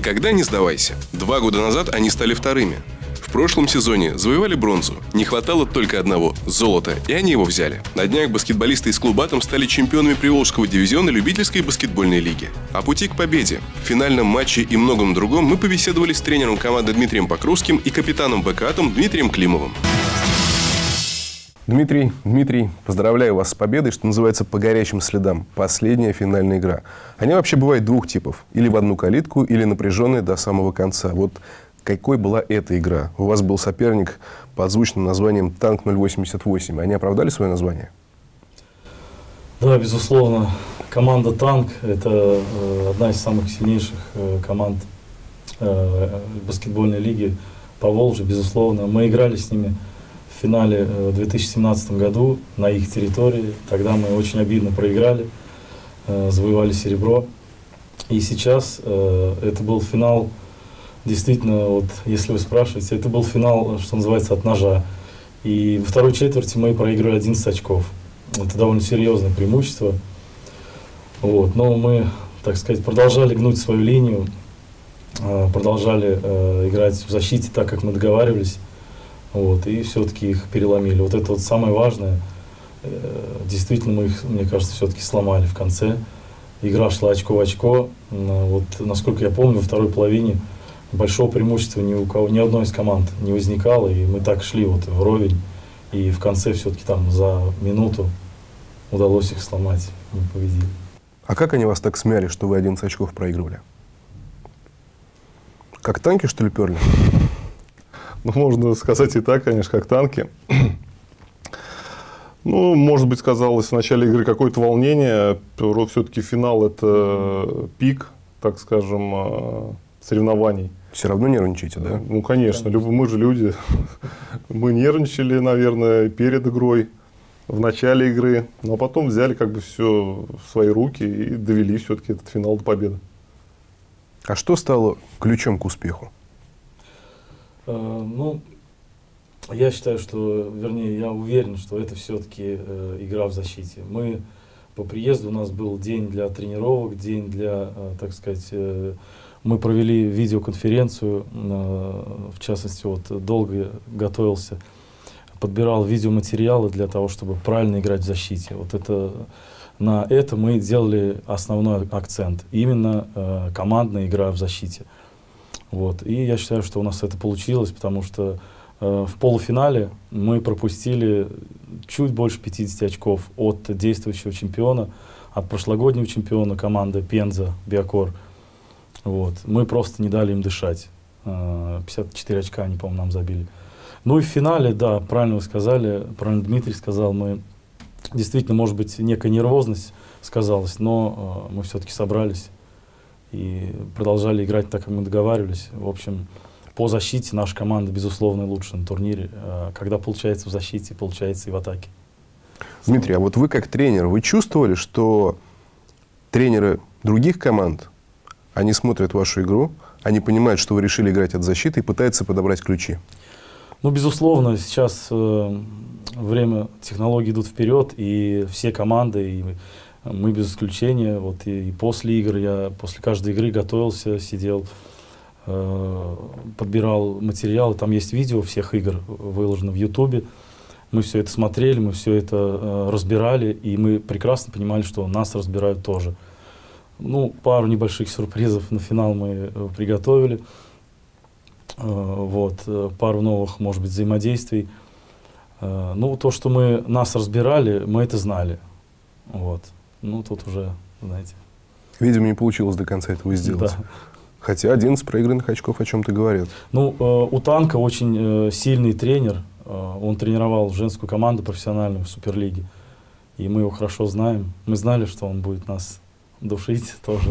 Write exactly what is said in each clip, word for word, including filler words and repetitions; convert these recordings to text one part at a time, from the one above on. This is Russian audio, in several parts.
Никогда не сдавайся. Два года назад они стали вторыми. В прошлом сезоне завоевали бронзу. Не хватало только одного – золота, и они его взяли. На днях баскетболисты из клуба «Атом» стали чемпионами Приволжского дивизиона любительской баскетбольной лиги. О пути к победе, финальном матче и многом другом мы побеседовали с тренером команды Дмитрием Покровским и капитаном БК «Атом» Дмитрием Климовым. Дмитрий, Дмитрий, поздравляю вас с победой, что называется, по горячим следам. Последняя финальная игра. Они вообще бывают двух типов. Или в одну калитку, или напряженные до самого конца. Вот какой была эта игра? У вас был соперник под звучным названием «Танк ноль восемьдесят восемь». Они оправдали свое название? Да, безусловно. Команда «Танк» – это э, одна из самых сильнейших э, команд э, баскетбольной лиги по Волжье, безусловно. Мы играли с ними в финале в две тысячи семнадцатом году на их территории. Тогда мы очень обидно проиграли, э, завоевали серебро. И сейчас э, это был финал, действительно, вот если вы спрашиваете, это был финал, что называется, от ножа. И во второй четверти мы проиграли одиннадцать очков. Это довольно серьезное преимущество. Вот. Но мы, так сказать, продолжали гнуть свою линию, э, продолжали э, играть в защите так, как мы договаривались. Вот, и все-таки их переломили. Вот это вот самое важное. Действительно, мы их, мне кажется, все-таки сломали в конце. Игра шла очко в очко. Вот, насколько я помню, во второй половине большого преимущества ни у кого, ни одной из команд не возникало. И мы так шли вот вровень. И в конце все-таки там за минуту удалось их сломать. Мы победили. А как они вас так смяли, что вы одиннадцать очков проигрывали? Как танки, что ли, перли? Ну, можно сказать и так, конечно, как танки. Ну, может быть, сказалось в начале игры какое-то волнение. Все-таки финал – это пик, так скажем, соревнований. Все равно нервничаете, да? Ну, конечно. конечно. Мы же люди. Мы нервничали, наверное, перед игрой, в начале игры. Но потом взяли как бы все в свои руки и довели все-таки этот финал до победы. А что стало ключом к успеху? Ну, я считаю, что, вернее, я уверен, что это все-таки э, игра в защите. Мы по приезду, у нас был день для тренировок, день для, э, так сказать, э, мы провели видеоконференцию, э, в частности, вот долго готовился, подбирал видеоматериалы для того, чтобы правильно играть в защите. Вот это, на это мы делали основной акцент, именно э, командная игра в защите. Вот. И я считаю, что у нас это получилось, потому что э, в полуфинале мы пропустили чуть больше пятидесяти очков от действующего чемпиона, от прошлогоднего чемпиона команды Пенза, Биокор. Вот. Мы просто не дали им дышать. Э, пятьдесят четыре очка они, по-моему, нам забили. Ну и в финале, да, правильно вы сказали, правильно Дмитрий сказал, мы действительно, может быть, некая нервозность сказалась, но э, мы все-таки собрались и продолжали играть так, как мы договаривались. В общем, по защите наша команда, безусловно, лучше на турнире. Когда получается в защите, получается и в атаке. Дмитрий, а вот вы как тренер, вы чувствовали, что тренеры других команд, они смотрят вашу игру, они понимают, что вы решили играть от защиты и пытаются подобрать ключи? Ну, безусловно, сейчас э, время, технологии идут вперед, и все команды, и мы без исключения, вот и, и после игр, я после каждой игры готовился, сидел, э, подбирал материалы, там есть видео всех игр, выложено в Ютубе. Мы все это смотрели, мы все это э, разбирали, и мы прекрасно понимали, что нас разбирают тоже. Ну, пару небольших сюрпризов на финал мы э, приготовили, э, вот, э, пару новых, может быть, взаимодействий. Э, ну, то, что мы нас разбирали, мы это знали, вот. Ну, тут уже, знаете. Видимо, не получилось до конца этого сделать. Да. Хотя одиннадцать проигранных очков о чем-то говорят. Ну, э, у Танка очень э, сильный тренер. Э, он тренировал женскую команду профессиональную в Суперлиге. И мы его хорошо знаем. Мы знали, что он будет нас душить тоже.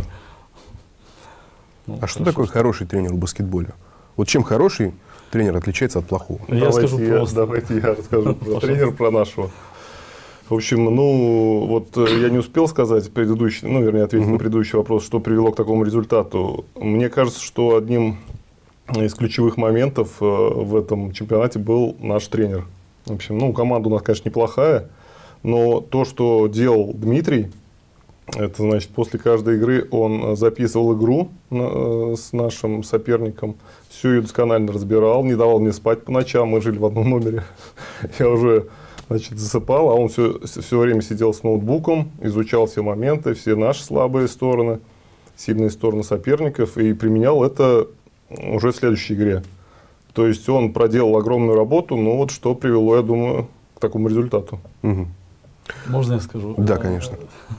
Ну, а что такое хороший тренер в баскетболе? Вот чем хороший тренер отличается от плохого? Я давайте скажу я, просто. Давайте я расскажу про тренера, про нашего. В общем, ну, вот я не успел сказать предыдущий, ну, вернее, ответить mm-hmm. на предыдущий вопрос, что привело к такому результату. Мне кажется, что одним из ключевых моментов в этом чемпионате был наш тренер. В общем, ну, команда у нас, конечно, неплохая, но то, что делал Дмитрий, Это значит, после каждой игры он записывал игру на, с нашим соперником, всю ее досконально разбирал, не давал мне спать по ночам, мы жили в одном номере. Я уже, значит, засыпал, а он все, все время сидел с ноутбуком, изучал все моменты, все наши слабые стороны, сильные стороны соперников и применял это уже в следующей игре. То есть он проделал огромную работу, но вот что привело, я думаю, к такому результату. Угу. Можно я скажу? Да, конечно.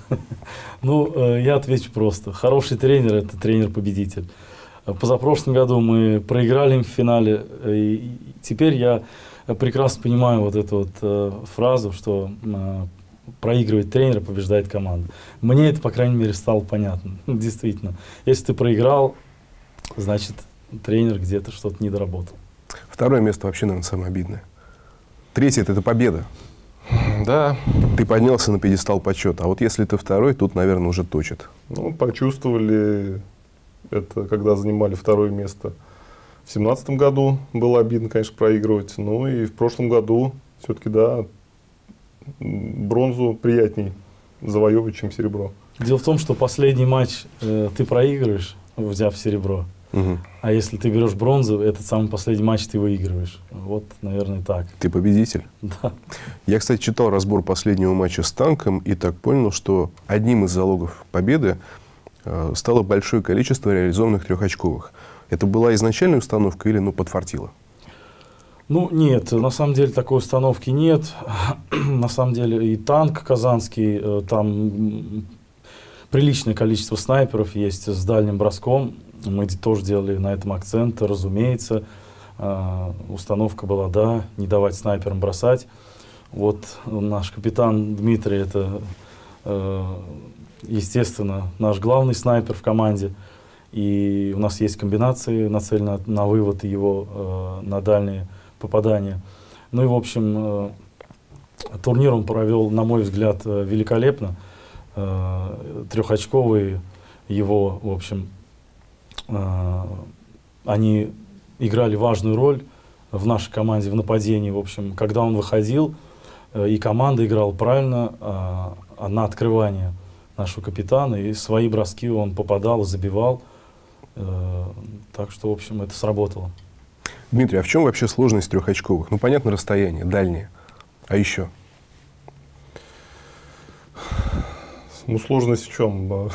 Ну, я отвечу просто. Хороший тренер – это тренер-победитель. Позапрошлом году мы проиграли им в финале, и теперь я прекрасно понимаю вот эту вот фразу, что проигрывает тренер, побеждает команда. Мне это, по крайней мере, стало понятно. Действительно. Если ты проиграл, значит, тренер где-то что-то не доработал. Второе место вообще, наверное, самое обидное. Третье – это победа. Да. Ты поднялся на пьедестал почета. А вот если ты второй, тут, наверное, уже точит. Ну, почувствовали это, когда занимали второе место. В две тысячи семнадцатом году было обидно, конечно, проигрывать. Ну и в прошлом году все-таки, да, бронзу приятней завоевывать, чем серебро. Дело в том, что последний матч э, ты проигрываешь, взяв серебро. Угу. А если ты берешь бронзу, этот самый последний матч ты выигрываешь. Вот, наверное, так. Ты победитель? Да. Я, кстати, читал разбор последнего матча с Танком и так понял, что одним из залогов победы э, стало большое количество реализованных трехочковых. Это была изначальная установка или ну, подфартило? Ну, нет, на самом деле такой установки нет. На самом деле и Танк казанский, э, там приличное количество снайперов есть с дальним броском. Мы тоже делали на этом акцент, разумеется. Э, установка была, да, не давать снайперам бросать. Вот наш капитан Дмитрий, это, э, естественно, наш главный снайпер в команде. И у нас есть комбинации, нацеленные на вывод его э, на дальние попадания. Ну и, в общем, э, турнир он провел, на мой взгляд, э, великолепно. Э, трехочковые его, в общем, э, они играли важную роль в нашей команде в нападении. В общем, когда он выходил, э, и команда играла правильно э, на открывание нашего капитана, и свои броски он попадал, забивал. Э, так что, в общем, это сработало. Дмитрий, а в чем вообще сложность трехочковых? Ну, понятно, расстояние, дальнее. А еще? Ну, сложность в чем?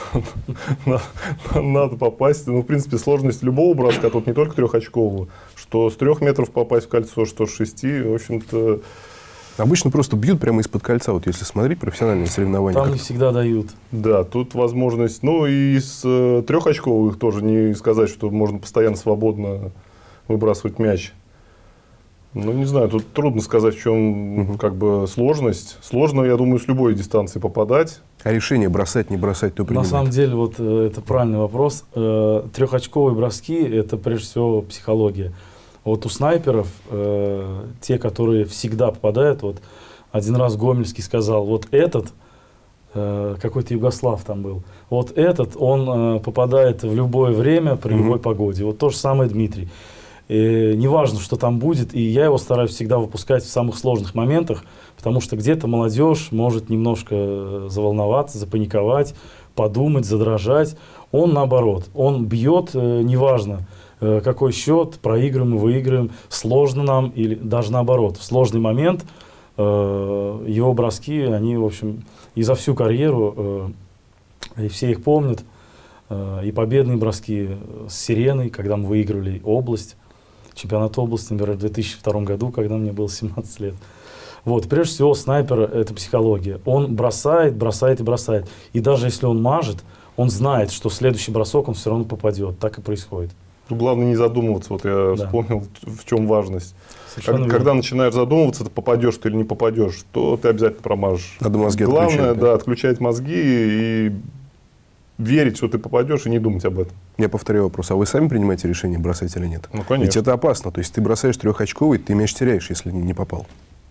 Надо попасть. Ну, в принципе, сложность любого броска, тут не только трехочкового, что с трех метров попасть в кольцо, что с шести, в общем-то... Обычно просто бьют прямо из-под кольца, вот если смотреть профессиональные соревнования. Там не всегда дают. Да, тут возможность... Ну, и с э, трехочковых тоже не сказать, что можно постоянно свободно выбрасывать мяч. Ну, не знаю, тут трудно сказать, в чем угу. как бы сложность. Сложно, я думаю, с любой дистанции попадать. А решение бросать, не бросать, то принимать? На самом деле, вот это правильный вопрос. Трехочковые броски – это прежде всего психология. Вот у снайперов, э, те, которые всегда попадают, вот один раз Гомельский сказал, вот этот, э, какой-то Югослав там был, вот этот, он э, попадает в любое время, при любой mm-hmm. погоде. Вот то же самое Дмитрий. И неважно, что там будет, и я его стараюсь всегда выпускать в самых сложных моментах, потому что где-то молодежь может немножко заволноваться, запаниковать, подумать, задрожать. Он наоборот, он бьет, э, неважно, какой счет, проигрываем, выигрываем, сложно нам или даже наоборот. В сложный момент э, его броски, они, в общем, и за всю карьеру, э, и все их помнят, э, и победные броски с Сиреной, когда мы выигрывали область, чемпионат области, например, в две тысячи втором году, когда мне было семнадцать лет. Вот, прежде всего, снайпер – это психология. Он бросает, бросает и бросает. И даже если он мажет, он знает, что следующий бросок он все равно попадет. Так и происходит. Главное не задумываться, вот я да. вспомнил, в чем важность. Как, когда начинаешь задумываться, ты попадешь ты или не попадешь, то ты обязательно промажешь. Надо мозги Главное, отключать. Да, отключать мозги и верить, что ты попадешь, и не думать об этом. Я повторяю вопрос, а вы сами принимаете решение, бросать или нет? Ну, конечно. Ведь это опасно, то есть ты бросаешь трехочковый, ты мяч теряешь, если не попал.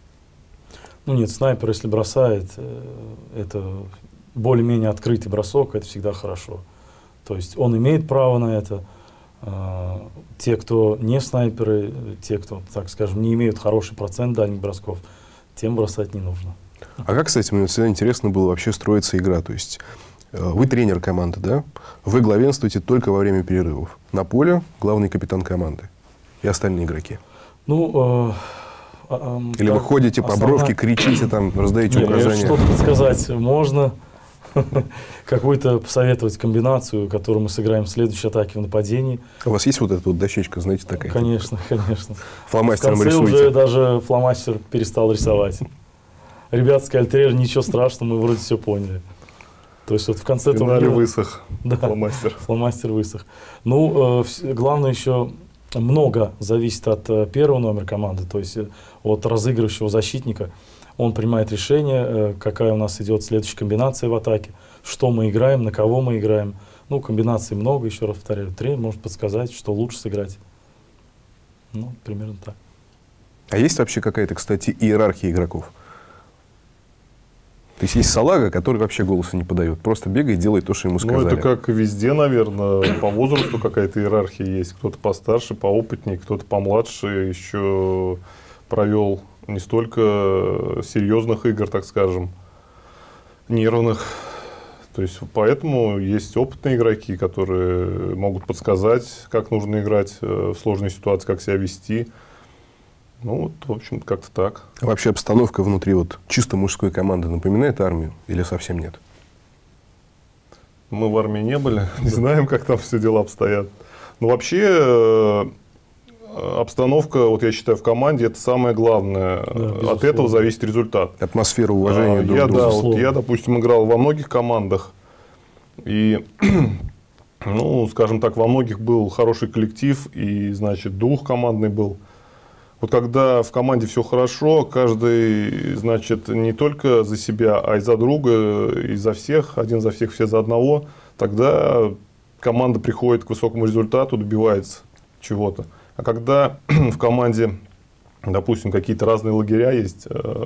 Ну нет, снайпер, если бросает, это более-менее открытый бросок, это всегда хорошо. То есть он имеет право на это. Те, кто не снайперы, те, кто, так скажем, не имеют хороший процент дальних бросков, тем бросать не нужно. А как, кстати, мне всегда интересно было вообще строиться игра? То есть Вы тренер команды, да? Вы главенствуете только во время перерывов. На поле главный капитан команды и остальные игроки. Ну, э, э, Или вы ходите по основная... бровке, кричите, там, раздаете Нет, указания? Что-то подсказать можно. Какую-то посоветовать комбинацию, которую мы сыграем в следующей атаке в нападении. У вас есть вот эта вот дощечка, знаете, такая? Конечно, конечно. Фломастером в конце рисуете? уже даже фломастер перестал рисовать. Ребята сказали, тренер, ничего страшного, мы вроде все поняли. То есть вот в конце турнира турнира... высох да, фломастер. Фломастер высох. Ну, э, главное еще, много зависит от э, первого номера команды, то есть э, от разыгрывающего защитника. Он принимает решение, э, какая у нас идет следующая комбинация в атаке, что мы играем, на кого мы играем. Ну, комбинаций много, еще раз повторяю. Тренер может подсказать, что лучше сыграть. Ну, примерно так. А есть вообще какая-то, кстати, иерархия игроков? То есть есть салага, который вообще голоса не подает, просто бегает, делает то, что ему сказали. Ну, это как везде, наверное, по возрасту какая-то иерархия есть. Кто-то постарше, поопытнее, кто-то помладше, еще провел не столько серьезных игр, так скажем, нервных. То есть, поэтому есть опытные игроки, которые могут подсказать, как нужно играть в сложной ситуации, как себя вести. Ну, вот, в общем, как-то так. А вообще обстановка внутри вот чисто мужской команды напоминает армию или совсем нет? Мы в армии не были, не знаем, как там все дела обстоят. Но вообще обстановка, вот я считаю, в команде это самое главное. Да, от этого зависит результат. Атмосфера уважения а, друг я, к другу. Да, вот я, допустим, играл во многих командах. И, ну, скажем так, во многих был хороший коллектив. И, значит, двухкомандный был. Вот когда в команде все хорошо, каждый, значит, не только за себя, а и за друга, и за всех, один за всех, все за одного, тогда команда приходит к высокому результату, добивается чего-то. А когда в команде, допустим, какие-то разные лагеря есть,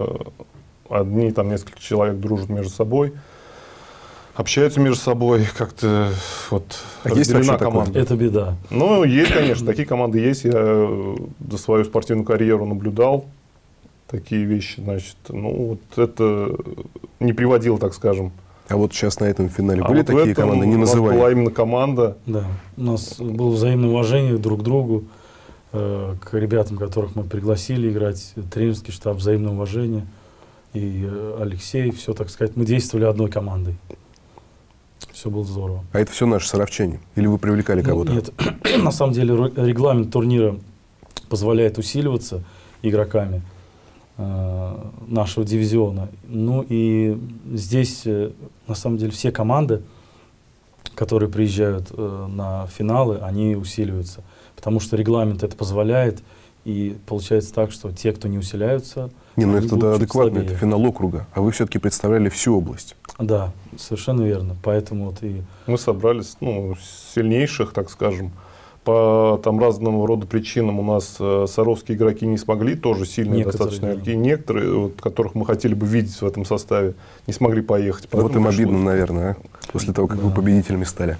одни, там, несколько человек дружат между собой, общаются между собой, как-то вот а разделена команда. Это беда. Ну, есть, конечно, такие команды есть. Я за свою спортивную карьеру наблюдал такие вещи, значит. Ну, вот это не приводило, так скажем. А вот сейчас на этом финале а были вот такие команды, не называли? У нас была именно команда. Да, у нас было взаимное уважение друг к другу, э, к ребятам, которых мы пригласили играть, тренерский штаб, взаимное уважение. И э, Алексей, все, так сказать, мы действовали одной командой. Все было здорово. А это все наши саровчане? Или вы привлекали кого-то? Ну, нет, на самом деле регламент турнира позволяет усиливаться игроками э, нашего дивизиона. Ну и здесь, э, на самом деле, все команды, которые приезжают э, на финалы, они усиливаются. Потому что регламент это позволяет. И получается так, что те, кто не усиляются... Не, ну это да, адекватно, это финал округа. А вы все-таки представляли всю область. Да, совершенно верно. Поэтому вот и... Мы собрались, ну, сильнейших, так скажем. По там разного рода причинам у нас э, саровские игроки не смогли, тоже сильные некоторые, достаточно игроки. Да. Некоторые, вот, которых мы хотели бы видеть в этом составе, не смогли поехать. Вот им пришлось... обидно, наверное, а? После того, как да. вы победителями стали.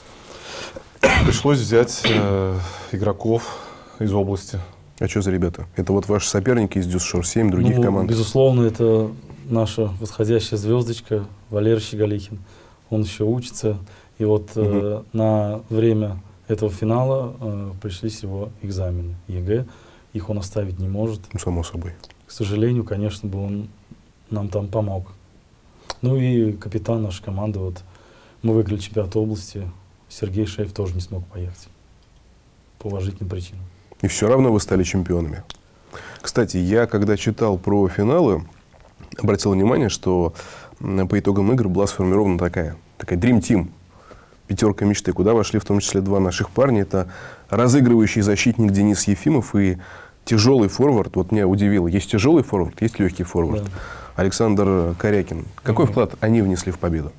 Пришлось взять э, игроков из области. А что за ребята? Это вот ваши соперники из Дюсшор семь, других ну, команд? Безусловно, это наша восходящая звездочка Валерий Щеголихин. Он еще учится. И вот угу. э, на время этого финала э, пришлись его экзамены ЕГЭ. Их он оставить не может. Ну, само собой. К сожалению, конечно, бы он нам там помог. Ну и капитан нашей команды. Вот, мы выиграли чемпионат области. Сергей Шейф тоже не смог поехать. По уважительным причинам. И все равно вы стали чемпионами. Кстати, я когда читал про финалы, обратил внимание, что по итогам игр была сформирована такая, такая Dream Team, пятерка мечты, куда вошли в том числе два наших парня. Это разыгрывающий защитник Денис Ефимов и тяжелый форвард. Вот меня удивило, есть тяжелый форвард, есть легкий форвард. Да. Александр Корякин. Какой угу. вклад они внесли в победу?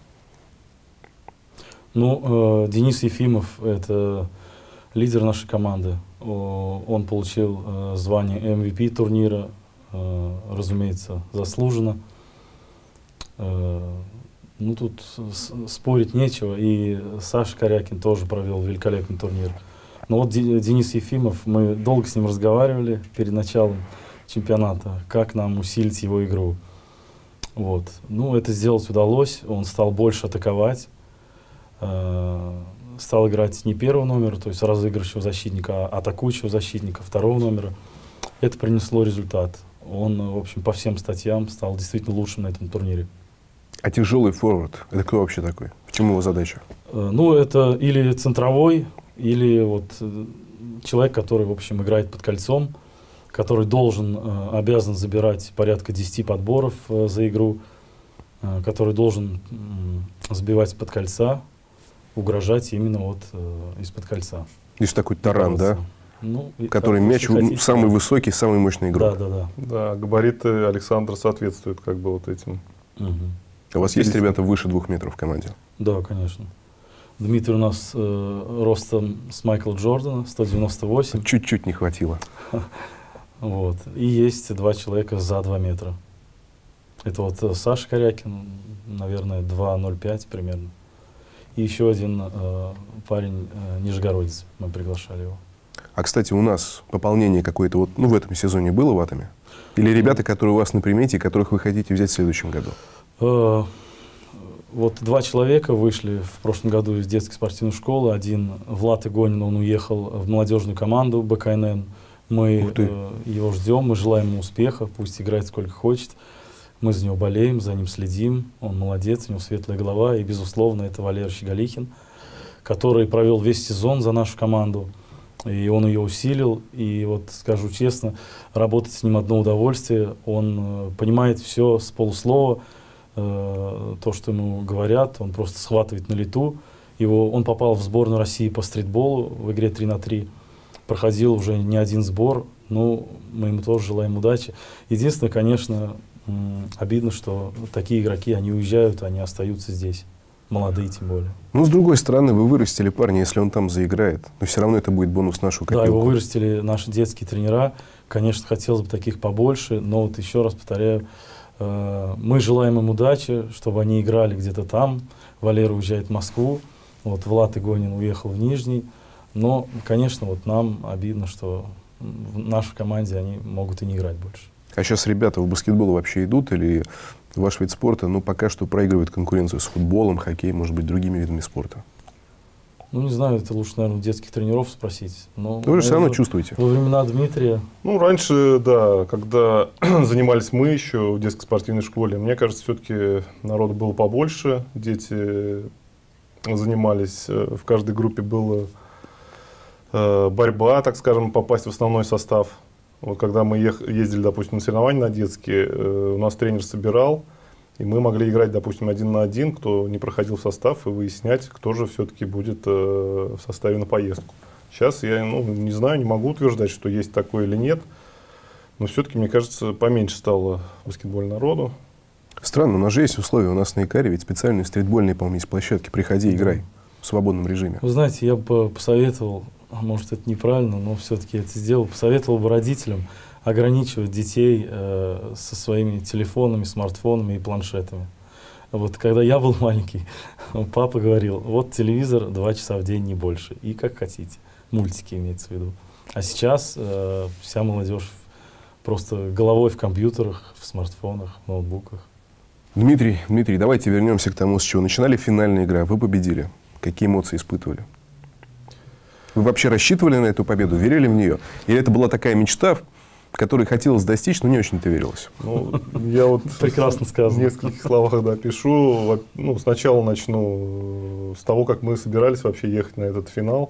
Ну, э, Денис Ефимов – это лидер нашей команды. Он получил э, звание эм ви пи турнира, э, разумеется, заслуженно. Э, ну, тут спорить нечего. И Саша Корякин тоже провел великолепный турнир. Но вот Денис Ефимов, мы долго с ним разговаривали перед началом чемпионата, как нам усилить его игру. Вот. Ну, это сделать удалось. Он стал больше атаковать. э, стал играть не первого номера, то есть разыгрывающего защитника, а атакующего защитника второго номера. Это принесло результат. Он, в общем, по всем статьям стал действительно лучшим на этом турнире. А тяжелый форвард, это кто вообще такой? В чем его задача? Э, ну, это или центровой, или вот э, человек, который, в общем, играет под кольцом, который должен, э, обязан забирать порядка десяти подборов э, за игру, э, который должен э, забивать под кольца, угрожать именно вот э, из-под кольца. Есть такой таран, да? Ну, который как, мяч хотите, самый да. высокий, самый мощный игрок. Да, да, да. Да, габариты Александра соответствуют как бы вот этим. Угу. А у вас есть ребята выше двух метров в команде? Да, конечно. Дмитрий у нас э, ростом с Майкла Джордана, сто девяносто восемь. Чуть-чуть не хватило. Вот. И есть два человека за два метра. Это вот Саша Корякин, наверное, два ноль пять примерно. И еще один э, парень, э, нижегородец, мы приглашали его. А, кстати, у нас пополнение какое-то вот, ну, в этом сезоне было в «Атоме»? Или ребята, которые у вас на примете, которых вы хотите взять в следующем году? Э, вот два человека вышли в прошлом году из детской спортивной школы. Один, Влад Игонин, он уехал в молодежную команду бэ ка эн эн. Мы э, его ждем, мы желаем ему успеха, пусть играет сколько хочет. Мы за него болеем, за ним следим. Он молодец, у него светлая голова. И, безусловно, это Валерий Щеголихин, который провел весь сезон за нашу команду. И он ее усилил. И вот, скажу честно, работать с ним одно удовольствие. Он э, понимает все с полуслова. Э, то, что ему говорят, он просто схватывает на лету. Его, он попал в сборную России по стритболу в игре три на три. Проходил уже не один сбор. Ну, мы ему тоже желаем удачи. Единственное, конечно, обидно, что такие игроки, они уезжают, они остаются здесь. Молодые тем более. Ну, с другой стороны, вы вырастили парня, если он там заиграет. Но все равно это будет бонус в нашу копилку. Да, его вырастили наши детские тренера. Конечно, хотелось бы таких побольше. Но вот еще раз повторяю, э, мы желаем им удачи, чтобы они играли где-то там. Валера уезжает в Москву. Вот Влад Игонин уехал в Нижний. Но, конечно, вот нам обидно, что в нашей команде они могут и не играть больше. А сейчас ребята в баскетбол вообще идут? Или ваш вид спорта, ну, пока что проигрывает конкуренцию с футболом, хоккеем, может быть, другими видами спорта? Ну, не знаю, это лучше, наверное, детских тренеров спросить. Но, вы же все равно чувствуете. Во времена Дмитрия... Ну, раньше, да, когда занимались мы еще в детской спортивной школе, мне кажется, все-таки народу было побольше, дети занимались, в каждой группе была э, борьба, так скажем, попасть в основной состав. Вот когда мы ездили, допустим, на соревнования на детские, э, у нас тренер собирал, и мы могли играть, допустим, один на один, кто не проходил в состав, и выяснять, кто же все-таки будет э, в составе на поездку. Сейчас я ну, не знаю, не могу утверждать, что есть такое или нет, но все-таки, мне кажется, поменьше стало в баскетболе народу. Странно, у нас же есть условия, у нас на Икаре ведь специальные стритбольные, по-моему, есть площадки. Приходи, играй в свободном режиме. Вы знаете, я бы посоветовал, может, это неправильно, но все-таки это сделал, посоветовал бы родителям ограничивать детей э, со своими телефонами, смартфонами и планшетами. Вот когда я был маленький, папа говорил, вот телевизор два часа в день, не больше, и как хотите, мультики имеется в виду. А сейчас э, вся молодежь просто головой в компьютерах, в смартфонах, в ноутбуках. Дмитрий, Дмитрий, давайте вернемся к тому, с чего начинали финальная игра. Вы победили. Какие эмоции испытывали? Вы вообще рассчитывали на эту победу? Верили в нее? Или это была такая мечта, которой хотелось достичь, но не очень-то верилось? Ну, я вот прекрасно сказано. В нескольких словах да, пишу. Ну, сначала начну с того, как мы собирались вообще ехать на этот финал.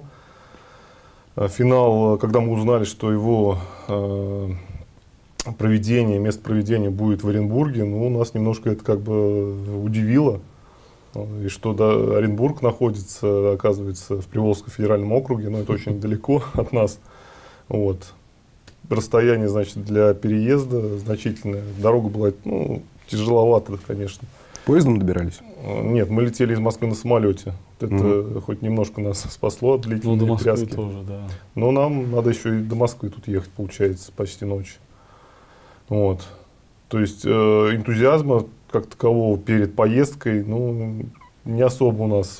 Финал, когда мы узнали, что его э, проведение, место проведения будет в Оренбурге, ну, нас немножко это как бы удивило. И что да, Оренбург находится, оказывается, в Приволжском федеральном округе, но это очень далеко от нас. Вот. Расстояние, значит, для переезда значительное. Дорога была ну, тяжеловато, конечно. Поездом добирались? Нет, мы летели из Москвы на самолете. Это mm-hmm. хоть немножко нас спасло от длительной ну, до Москвы тряски. Тоже, да. Но нам надо еще и до Москвы тут ехать, получается, почти ночь. Вот. То есть э, энтузиазма как такового перед поездкой, ну, не особо у нас.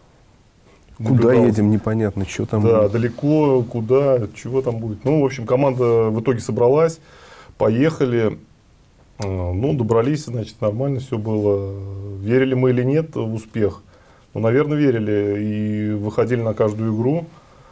Куда едем, непонятно, что там да, будет. далеко, куда, чего там будет. Ну, в общем, команда в итоге собралась, поехали, ну, добрались, значит, нормально все было. Верили мы или нет в успех? Ну, наверное, верили и выходили на каждую игру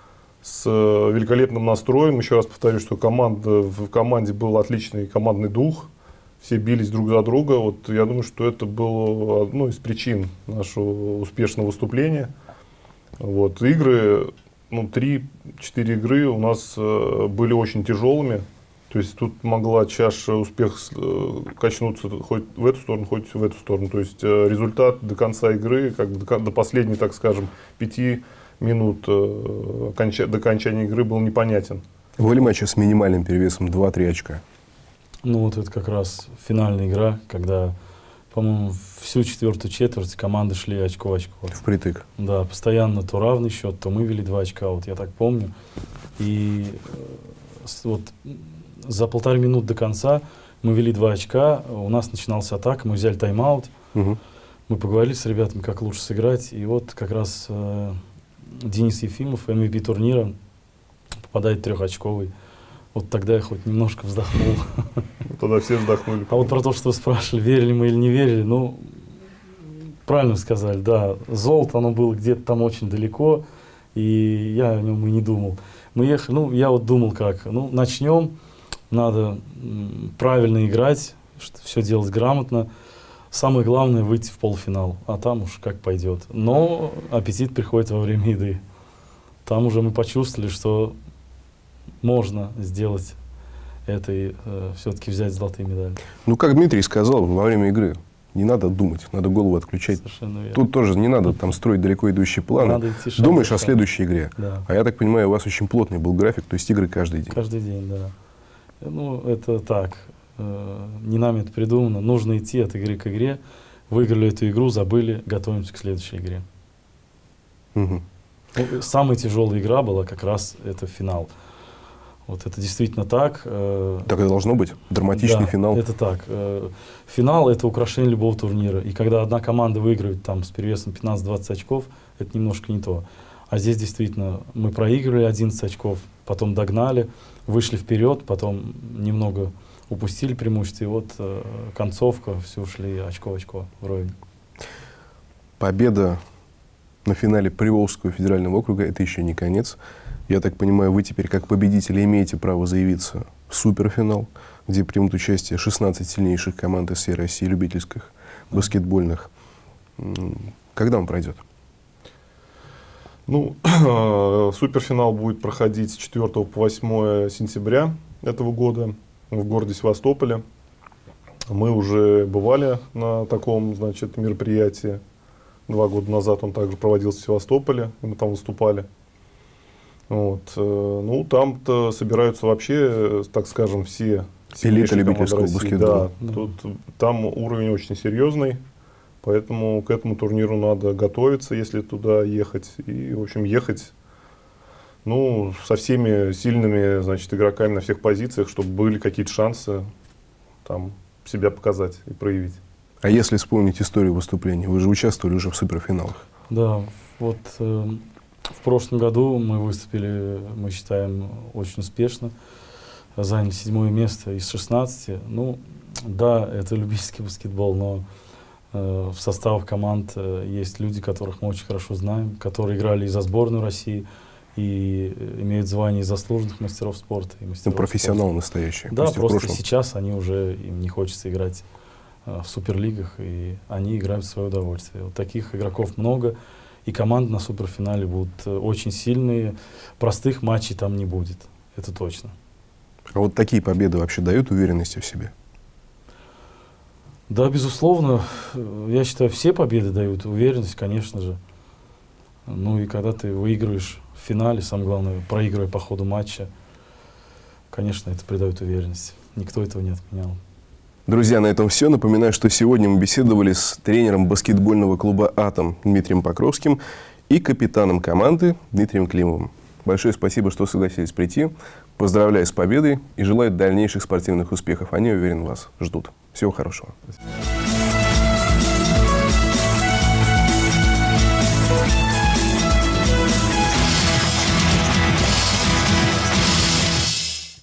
с великолепным настроем. Еще раз повторю, что команда, в команде был отличный командный дух. Все бились друг за друга. Вот я думаю, что это было одной из причин нашего успешного выступления. Вот. Игры, ну, три-четыре игры у нас э, были очень тяжелыми. То есть тут могла чаша успех э, качнуться хоть в эту сторону, хоть в эту сторону. То есть э, результат до конца игры, как бы до, до последней, так скажем, пяти минут э, конча, до окончания игры был непонятен. Были матчи с минимальным перевесом два-три очка? Ну вот это как раз финальная игра, когда, по-моему, всю четвертую четверть команды шли очко в очко. Впритык. Да, постоянно то равный счет, то мы вели два очка, вот я так помню. И вот за полторы минуты до конца мы вели два очка, у нас начинался атака, мы взяли тайм-аут, угу. мы поговорили с ребятами, как лучше сыграть, и вот как раз э, Денис Ефимов, эм ви пи турнира, попадает трехочковый. Вот тогда я хоть немножко вздохнул. Тогда все вздохнули. А вот про то, что вы спрашивали, верили мы или не верили, ну, правильно сказали, да, золото, оно было где-то там очень далеко, и я о нем и не думал. Мы ехали, ну, я вот думал как, ну, начнем, надо правильно играть, все делать грамотно. Самое главное выйти в полуфинал, а там уж как пойдет. Но аппетит приходит во время еды. Там уже мы почувствовали, что можно сделать это и э, все-таки взять золотые медали. Ну, как Дмитрий сказал во время игры, не надо думать, надо голову отключать. Совершенно верно. Тут тоже не надо там строить далеко идущие планы. Надо идти шаг Думаешь за о шагом. следующей игре. Да. А я так понимаю, у вас очень плотный был график, то есть игры каждый день. Каждый день, да. Ну, это так. Э, не нами это придумано. Нужно идти от игры к игре. Выиграли эту игру, забыли, готовимся к следующей игре. Угу. Ну, самая тяжелая игра была как раз это финал. Вот это действительно так. э, Так и должно быть. Драматичный Да, финал. это так. Э, Финал – это украшение любого турнира. И когда одна команда выигрывает там, с перевесом пятнадцать-двадцать очков, это немножко не то. А здесь действительно мы проигрывали одиннадцать очков, потом догнали, вышли вперед, потом немного упустили преимущество. И вот э, концовка, все ушли очко в очко вровень. Победа на финале Приволжского федерального округа – это еще не конец. Я так понимаю, вы теперь как победители имеете право заявиться в суперфинал, где примут участие шестнадцать сильнейших команд из всей России, любительских, баскетбольных. Когда он пройдет? Ну, суперфинал будет проходить с четвёртого по восьмое сентября этого года в городе Севастополе. Мы уже бывали на таком, значит, мероприятии. Два года назад он также проводился в Севастополе, и мы там выступали. Вот. Ну, там-то собираются вообще, так скажем, все элита любительского России. баскетбола. Да, тут, там уровень очень серьезный, поэтому к этому турниру надо готовиться, если туда ехать. И, в общем, ехать ну, со всеми сильными, значит, игроками на всех позициях, чтобы были какие-то шансы там себя показать и проявить. А если вспомнить историю выступлений, вы же участвовали уже в суперфиналах. Да, вот э, в прошлом году мы выступили, мы считаем, очень успешно. Заняли седьмое место из шестнадцати. Ну, да, это любительский баскетбол, но э, в составах команд э, есть люди, которых мы очень хорошо знаем, которые играли и за сборную России, и имеют звание заслуженных мастеров спорта. И мастеров Ну, профессионал спорта. настоящий. Да, просто в сейчас они уже, им не хочется играть э, в суперлигах, и они играют в свое удовольствие. Вот таких игроков много, и команды на суперфинале будут э, очень сильные. Простых матчей там не будет, это точно. А вот такие победы вообще дают уверенности в себе? Да, безусловно. Я считаю, все победы дают уверенность, конечно же. Ну и когда ты выигрываешь в финале, самое главное, проигрывая по ходу матча, конечно, это придает уверенность. Никто этого не отменял. Друзья, на этом все. Напоминаю, что сегодня мы беседовали с тренером баскетбольного клуба «Атом» Дмитрием Покровским и капитаном команды Дмитрием Климовым. Большое спасибо, что согласились прийти. Поздравляю с победой и желаю дальнейших спортивных успехов. Они, уверен, вас ждут. Всего хорошего. Спасибо.